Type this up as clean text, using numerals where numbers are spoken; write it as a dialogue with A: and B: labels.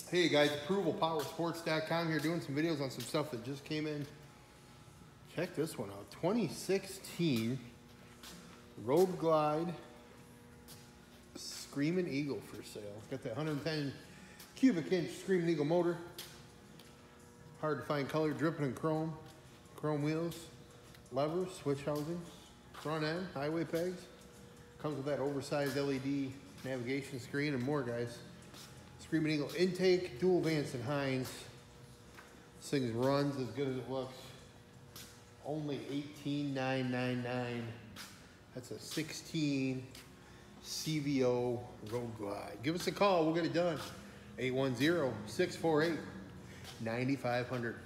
A: Hey guys, ApprovalPowerSports.com here doing some videos on some stuff that just came in. Check this one out. 2016 Road Glide Screaming Eagle for sale. It's got that 110 cubic inch Screaming Eagle motor. Hard to find color, dripping in chrome. Chrome wheels, levers, switch housing, front end, highway pegs. Comes with that oversized LED navigation screen and more, guys. Screaming Eagle intake, dual Vance and Hines. This thing runs as good as it looks. Only $18,999. That's a 16 CVO Road Glide. Give us a call, we'll get it done. 810-648-9500.